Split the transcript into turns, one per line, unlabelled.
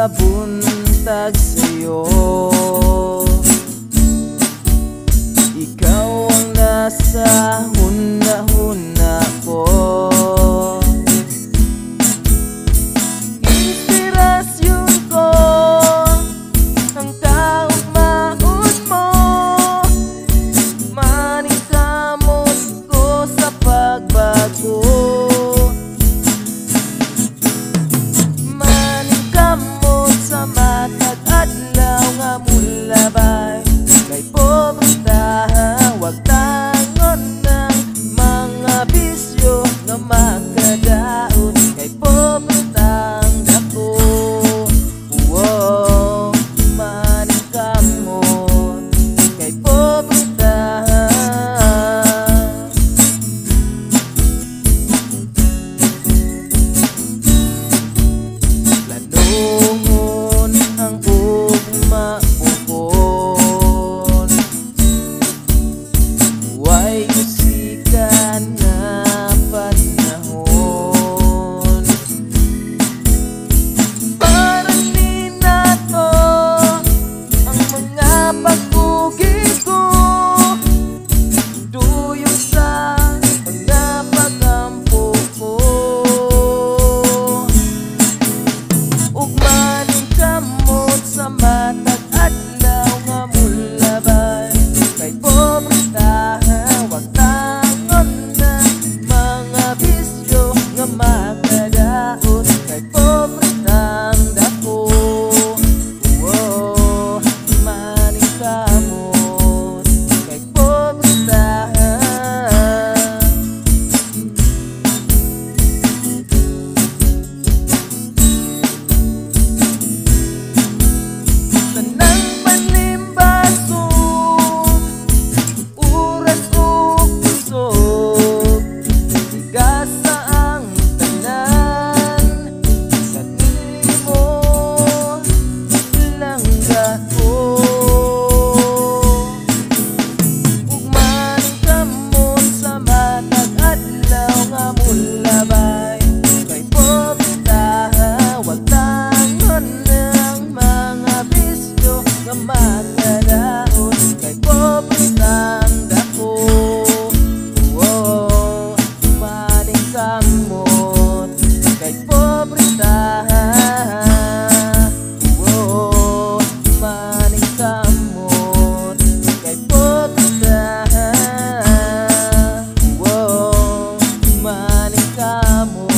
buntag sa'yo. Ikaw ang nasa huna-huna ko. Inspirasyon ko, ang kaugmaon mo. Maningkamot ko sa pagbago. Maningkamot sa matag adlaw nga mulabay. Kay pobretahan, wag tangon ng mga bisyo nga makadaot. Kay pobretang dako, wow, maningkamot. Kay pobretahan, planuhon ang ugma ukon. Huwag usikan nga panahon. Parang ni nato ang mga pag-ugi ko. Duyong sa mga pagampo ko. Ug maningkamot sa matag adlaw nga mulabay. Kay pobretahan, wag tangon na mga bisyo nga makadaot. Kay pobretang dako, wow, maningkamot. Kay pobretahan, sanang panlimbasog, oras ug kusog. Tigasa ang tanan, kanimo lang gako. Ug maningkamot sa matag adlaw nga mulabay. Kay pobretahan, wag tangon ng mga bisyo nga makadaot. Kay pobretang dako, wow, maningkamot. Kay pobretahan, wow, maningkamot. Kay pobretahan, wow, maningkamot.